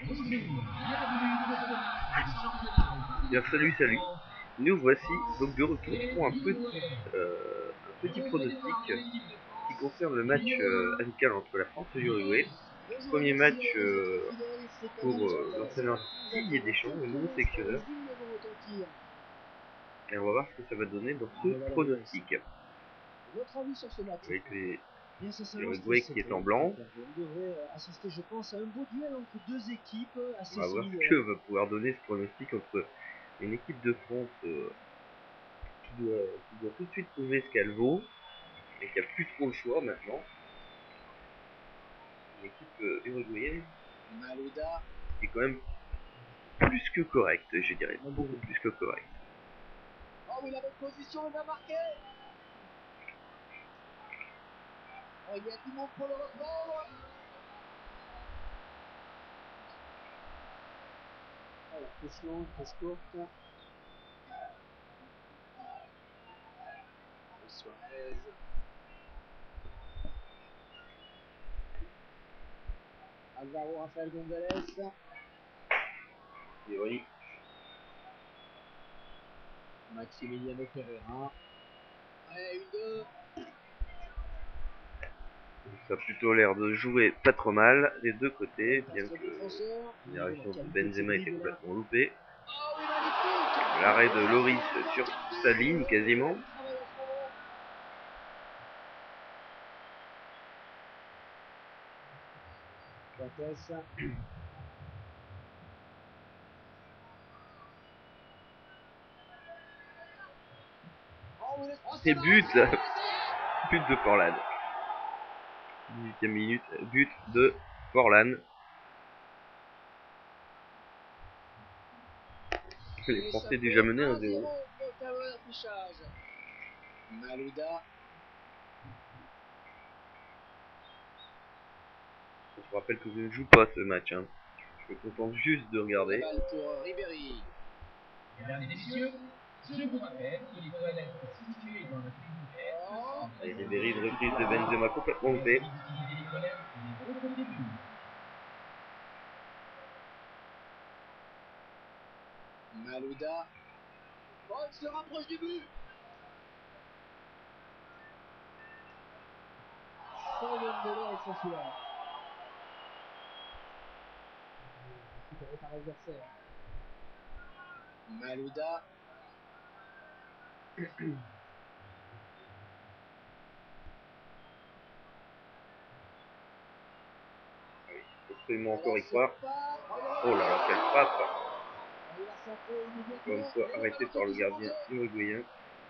Bien salut, salut. Nous voici donc de retour pour un petit pronostic qui concerne le match amical entre la France et l'Uruguay. Premier match pour l'entraîneur Didier Deschamps, le nouveau sélectionneur. Et on va voir ce que ça va donner dans ce pronostic. Votre avis sur ce match? Avec Bien sincèrement, l'Uruguay qui est en blanc. on devrait assister, je pense, à un beau duel entre deux équipes assez On va voir ce similaires. que va pouvoir donner ce pronostic entre une équipe de France qui doit tout de suite prouver ce qu'elle vaut et qui a plus trop le choix maintenant. Une équipe uruguayenne Malouda. qui est quand même plus que correcte, je dirais, beaucoup plus que correcte. Oh, il a bonne position, il va marquer. Oh, il y a du monde pour le reprendre. Oh, la touche longue, touche courte. Suarez. Alvaro Rafael González. Et oui. Maximiliano Pereira. Ouais, une, deux. Ça a plutôt l'air de jouer pas trop mal des deux côtés, bien que Défenseur. la génération de Qualité Benzema de était dribble. complètement loupée. Oh, oui, magnifique. L'arrêt de Loris sur sa ligne quasiment. Et but but de Forlan. 18e minute, but de Forlan. Les Français déjà menés 1-0. Malouda. Je vous rappelle que je ne joue pas ce match. Hein. Je me contente juste de regarder. La balle pour Ribéry. Mesdames et messieurs, je vous rappelle que les toilettes situées dans le frigidaire. Et Ribéry, une reprise de Benzema complètement loupée. Malouda. Oh, il se rapproche du but. Sans Dembélé et sans Suarez. Récupéré par l'adversaire. Malouda. Absolument encore y croire. Oh là là, quelle frappe! Encore une fois arrêté par le gardien uruguayen.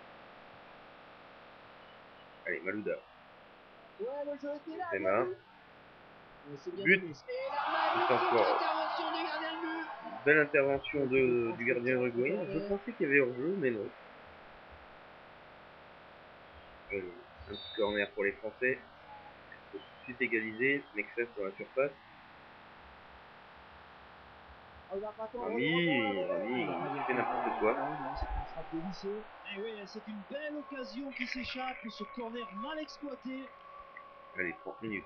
Allez, Malouda. Benzema. But. C'est encore belle intervention du gardien uruguayen. Je pensais qu'il y avait hors-jeu, mais non. Un petit corner pour les Français. Tout de suite égalisé. Nexus dans la surface. Rami, il fait n'importe quoi. Et oui, c'est une belle occasion qui s'échappe, ce corner mal exploité. Allez, 30 minutes.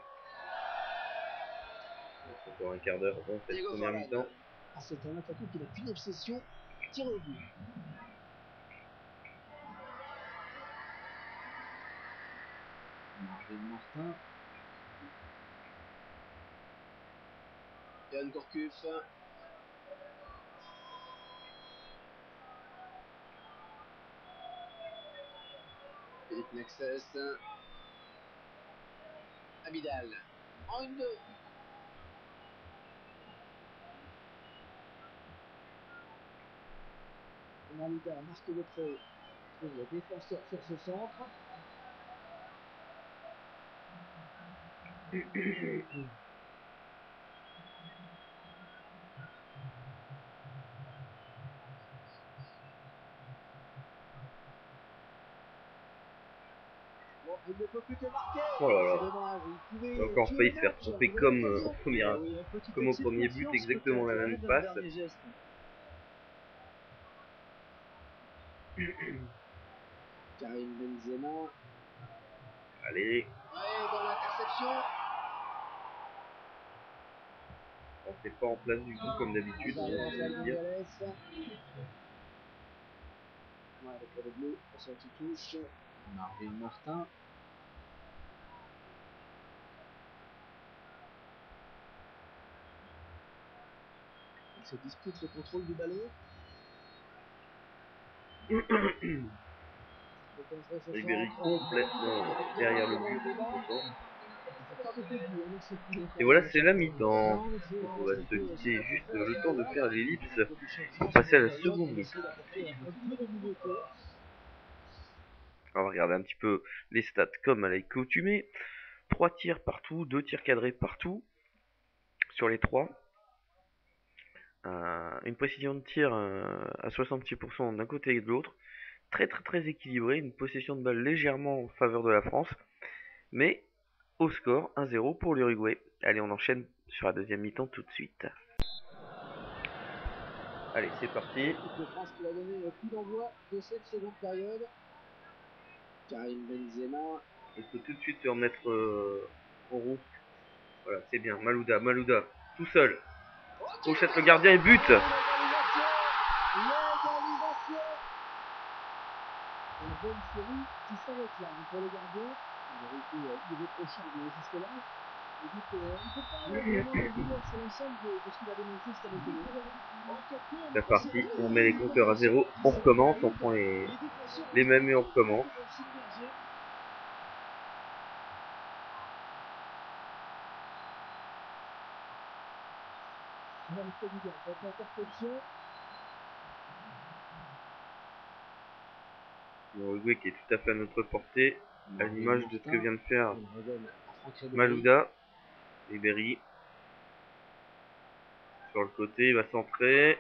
Encore un quart d'heure dans cette première mi-temps. Ah, c'est un attaquant qui n'a qu'une obsession, tirer au but. Marvin Martin. Yann Gourcuff. Philippe Nexus. Abidal. En 1-2. Malouda marque le trait. Trouve le défenseur sur ce centre. Bon, il ne peut plus que marquer. Oh là là. C'est dommage. Il a encore failli se faire tromper comme au premier but, exactement la même passe. Karim Benzema. Allez. Ouais, dans l'interception. Bon, c'est pas en place du tout comme d'habitude, on va le dire. Avec le bleu, ça qui touche. Marvin Martin. Il se dispute le contrôle du ballon. Ribéry complètement derrière le but, pourtant. Et voilà, c'est la mi-temps. Donc on va se quitter juste le temps de faire l'ellipse pour passer à la seconde mi-temps. On va regarder un petit peu les stats comme à l'accoutumée. 3 tirs partout, 2 tirs cadrés partout sur les 3. Une précision de tir à 66% d'un côté et de l'autre. Très équilibré, une possession de balle légèrement en faveur de la France. Mais au score 1-0 pour l'Uruguay. Allez, on enchaîne sur la deuxième mi-temps tout de suite. Allez, c'est parti. De France qui va donner le coup d'envoi de cette seconde période. Karim Benzema. On peut tout de suite se remettre en route. Voilà, c'est bien. Malouda, tout seul. Pochette le gardien et but. L'égalisation. Une bonne série qui s'arrête là pour le gardien. Il aurait été irréprochable jusque-là. On ne peut pas vraiment le vouloir sur l'ensemble de ce qu'il a démontré cette année. C'est parti, on met les compteurs à 0, on recommence, on prend les mêmes et on recommence. L'Uruguay qui est tout à fait à notre portée, à l'image de ce que vient de faire Malouda. Ribéry sur le côté, il va centrer.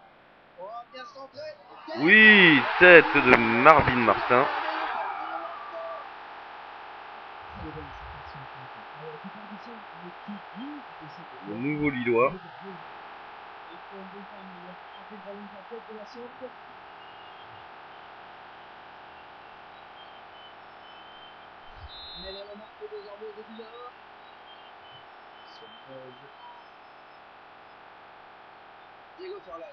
Oui, tête de Marvin Martin. Le nouveau Lillois. Mais les remarques désormais au début d'un. Diego Forlan.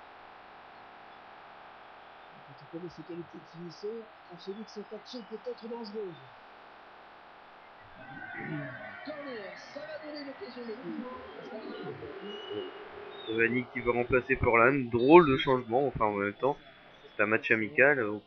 Quand tu connais ses qualités de finisseur, on se dit que cette action peut être dangereuse. Corner, ça va donner l'occasion de but. Cavani qui va remplacer Forlan. Drôle de changement, enfin en même temps, c'est un match amical, donc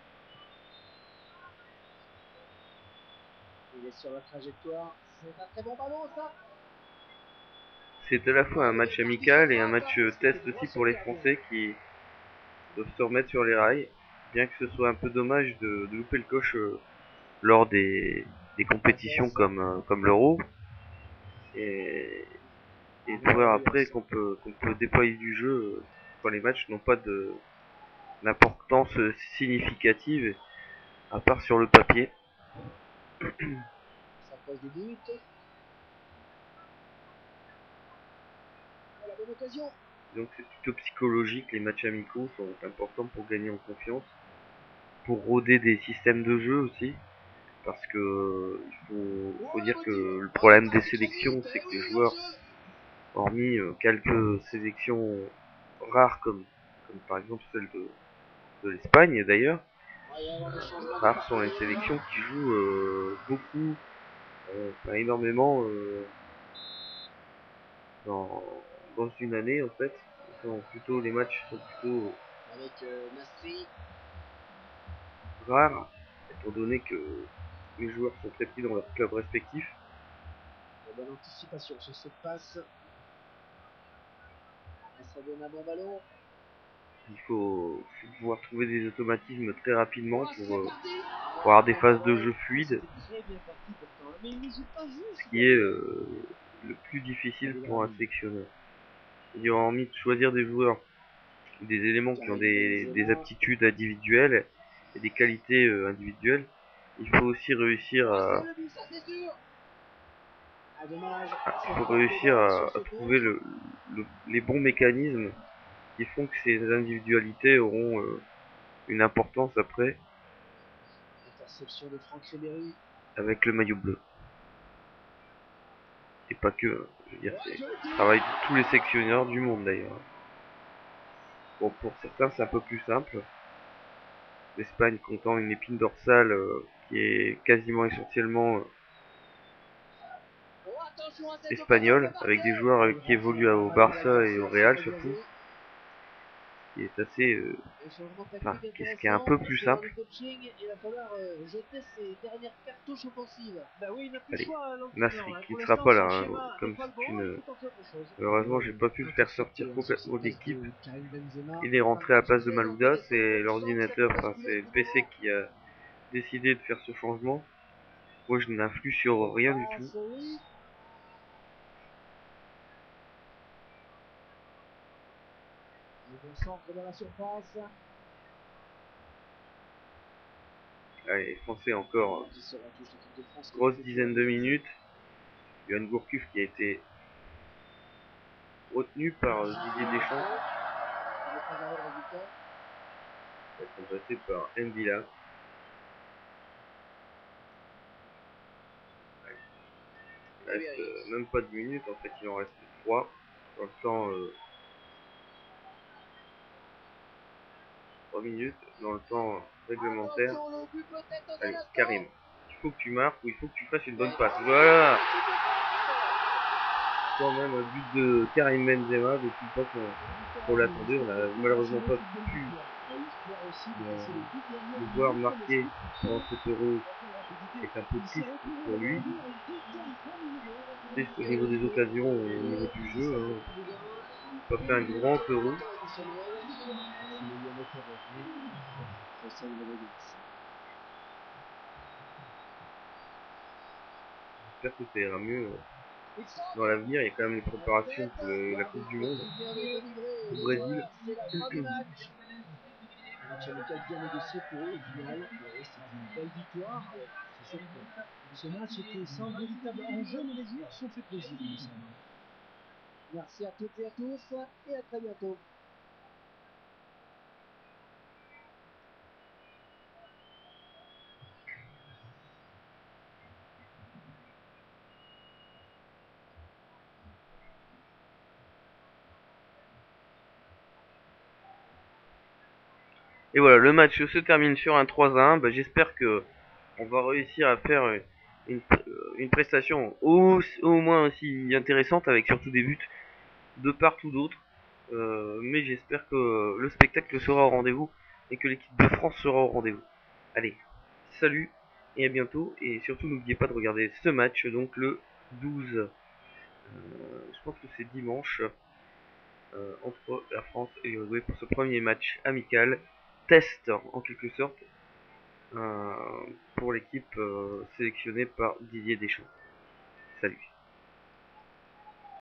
il est sur la trajectoire. C'est un très bon ballon, ça. c'est à la fois un match amical et un match test aussi pour les Français qui doivent se remettre sur les rails. Bien que ce soit un peu dommage de louper le coche lors des compétitions comme l'Euro. Et de voir après qu'on peut déployer du jeu quand les matchs n'ont pas d'importance significative à part sur le papier. Ça passe du but. La bonne occasion. Donc c'est plutôt psychologique, les matchs amicaux sont importants pour gagner en confiance, pour roder des systèmes de jeu aussi, parce que il faut dire que le problème des sélections, c'est que les joueurs, hormis quelques sélections rares comme par exemple celle de l'Espagne d'ailleurs, rares sont les sélections qui jouent beaucoup, enfin énormément dans, dans une année en fait. Les matchs sont plutôt Avec Nastri. rares, étant donné que les joueurs sont très pris dans leur club respectif. La bonne anticipation sur cette passe. Et ça donne un bon ballon. Il faut pouvoir trouver des automatismes très rapidement pour avoir des phases de jeu fluides, ce qui est le plus difficile pour un sélectionneur. C'est-à-dire, hormis de choisir des joueurs, des éléments qui ont des aptitudes individuelles et des qualités individuelles, il faut aussi réussir à trouver les bons mécanismes qui font que ces individualités auront une importance après Interception de Franck Ribéry. avec le maillot bleu. Et pas que. Je veux dire, c'est le travail de tous les sélectionneurs du monde d'ailleurs. Bon, pour certains, c'est un peu plus simple. L'Espagne comptant une épine dorsale qui est quasiment essentiellement espagnole, avec des joueurs qui évoluent au Barça et au Real surtout, qui est assez, enfin, qui est un peu plus simple. Allez, Nasri, qui ne sera pas là, hein, comme c'est une... Malheureusement, j'ai pas pu le faire sortir complètement d'équipe. Il est rentré à la place de Malouda, c'est l'ordinateur, enfin c'est le PC qui a décidé de faire ce changement. Moi, je n'influe sur rien du tout. Allez, Français encore. Grosse dizaine de minutes. Yoann Gourcuff qui a été retenu par Didier Deschamps. Il est remplacé par Mbila. Il reste même pas 10 minutes, en fait il en reste 3. Dans le temps 3 minutes, dans le temps réglementaire. Allez, Karim, il faut que tu marques ou il faut que tu fasses une bonne passe. Voilà. Quand même un but de Karim Benzema depuis le temps qu'on l'attendait. On n'a malheureusement pas pu le voir marquer dans cet Euro, est un peu triste pour lui. Triste au niveau des occasions et au niveau du jeu. Hein. Il n'a pas fait un grand Euro. J'espère que ça ira mieux dans l'avenir. Il y a quand même les préparations pour la Coupe du Monde au Brésil. Match amical bien négocié pour eux au final. C'est une belle victoire. C'est sûr que ce match était sans véritable enjeu, mais les joueurs se sont fait plaisir, il me semble. Merci à toutes et à tous et à très bientôt. Et voilà, le match se termine sur un 3-1. Bah, j'espère que on va réussir à faire une prestation au moins aussi intéressante, avec surtout des buts de part ou d'autre. Mais j'espère que le spectacle sera au rendez-vous et que l'équipe de France sera au rendez-vous. Allez, salut et à bientôt. Et surtout, n'oubliez pas de regarder ce match, donc le 12. Je pense que c'est dimanche, entre la France et l'Uruguay pour ce premier match amical. Test en quelque sorte pour l'équipe sélectionnée par Didier Deschamps. Salut.